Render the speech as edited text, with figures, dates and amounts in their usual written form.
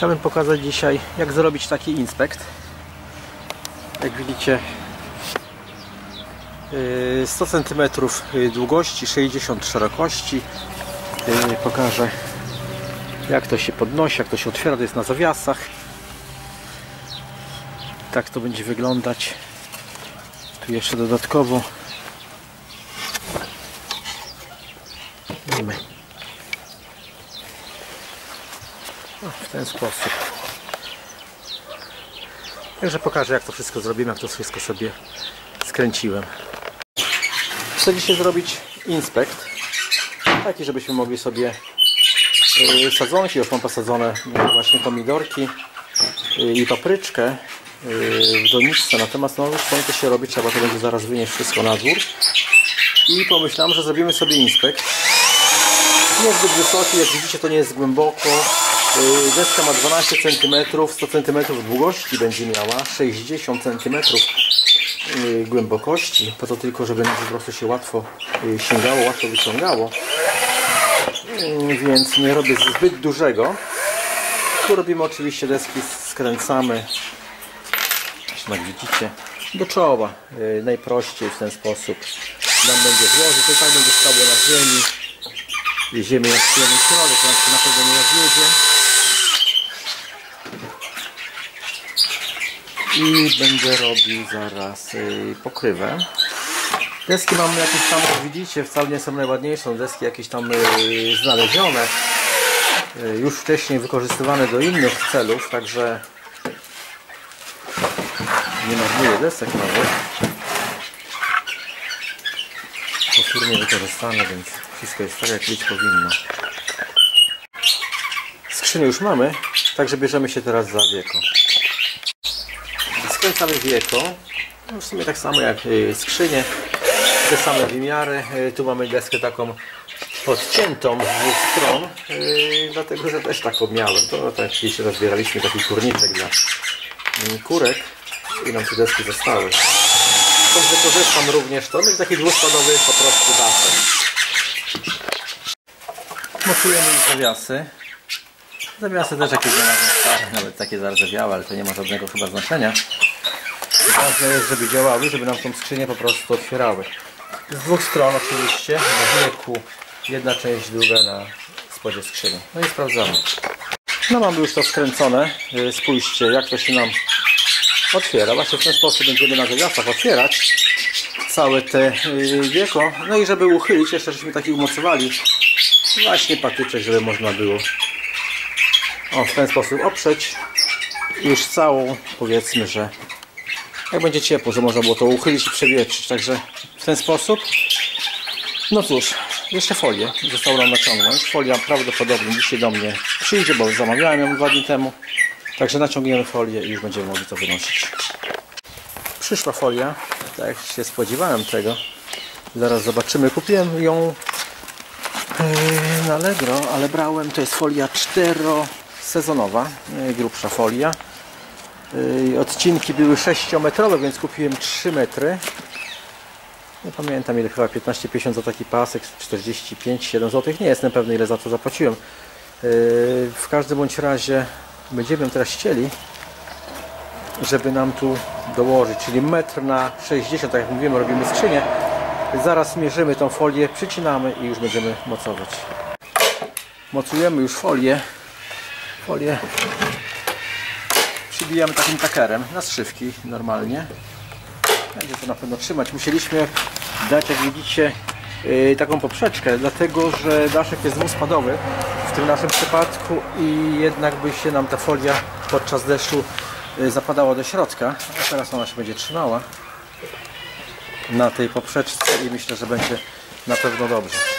Chciałbym pokazać dzisiaj, jak zrobić taki inspekt. Jak widzicie, 100 cm długości, 60 szerokości. Pokażę, jak to się podnosi, jak to się otwiera. To jest na zawiasach. Tak to będzie wyglądać. Tu jeszcze dodatkowo mamy w ten sposób. Także pokażę, jak to wszystko zrobimy, jak to wszystko sobie skręciłem. Chcę dzisiaj zrobić inspekt taki, żebyśmy mogli sobie sadzonki, już mam posadzone właśnie pomidorki i papryczkę w doniczce, natomiast no już to się robi, trzeba to będzie zaraz wynieść wszystko na dwór i pomyślałem, że zrobimy sobie inspekt. Niezbyt wysoki, jak widzicie, to nie jest głęboko. Deska ma 12 cm, 100 cm długości będzie miała, 60 cm głębokości, po to tylko, żeby nam po prostu się łatwo sięgało, łatwo wyciągało, więc nie robię zbyt dużego. Tu robimy oczywiście deski, skręcamy, jak widzicie, do czoła, najprościej w ten sposób nam będzie złożyć, to tak będzie stało na ziemi. Jedziemy jak w środek, to się na pewno nie rozjedzie. I będę robił zaraz pokrywę. Deski mam jakieś tam, jak widzicie, wcale nie są najładniejsze, są deski jakieś tam znalezione, już wcześniej wykorzystywane do innych celów, także nie marnuję desek nawet. Powtórnie wykorzystane, więc wszystko jest tak, jak być powinno. Skrzynię już mamy, także bierzemy się teraz za wieko. Skręcamy wieko, no w sumie tak samo jak skrzynię, te same wymiary. Tu mamy deskę taką podciętą z dwóch stron, dlatego że też taką miałem. To tak się rozbieraliśmy taki kurniczek dla kurek i nam te deski zostały. Stąd wykorzystam również to, jest taki dwuskładowy po prostu daszek. Mocujemy już zawiasy. Zawiasy też jakieś znalazłem, nawet takie zardzewiałe, ale to nie ma żadnego chyba znaczenia. Ważne jest, żeby działały, żeby nam tą skrzynię po prostu otwierały. Z dwóch stron oczywiście, na wieku, jedna część, druga na spodzie skrzyni. No i sprawdzamy. No mamy już to skręcone. Spójrzcie, jak to się nam otwiera. Właśnie w ten sposób będziemy na zawiasach otwierać całe te wieko. No i żeby uchylić, jeszcze żeśmy taki umocowali właśnie patyczek, żeby można było w ten sposób oprzeć już całą, powiedzmy, że jak będzie ciepło, że można było to uchylić i przewietrzyć. Także w ten sposób. No cóż, jeszcze folię zostało nam naciągnąć. Folia prawdopodobnie dzisiaj do mnie przyjdzie, bo zamawiałem ją 2 dni temu. Także naciągniemy folię i już będziemy mogli to wynosić. Przyszła folia, tak jak się spodziewałem tego. Zaraz zobaczymy. Kupiłem ją na Allegro, ale brałem, to jest folia 4-sezonowa, grubsza folia. Odcinki były 6-metrowe, więc kupiłem 3 metry. Nie pamiętam ile, chyba 15,50 za taki pasek, 45-7 zł. Nie jestem pewny, ile za to zapłaciłem. W każdym bądź razie będziemy teraz chcieli, żeby nam tu dołożyć, czyli 1,60 m, tak jak mówimy, robimy skrzynię. Zaraz mierzymy tą folię, przycinamy i już będziemy mocować. Mocujemy już folię. Folię przybijamy takim takerem na zszywki normalnie. Będzie to na pewno trzymać. Musieliśmy dać, jak widzicie, taką poprzeczkę, dlatego że daszek jest dwuspadowy w tym naszym przypadku i jednak by się nam ta folia podczas deszczu zapadała do środka. A teraz ona się będzie trzymała na tej poprzeczce i myślę, że będzie na pewno dobrze.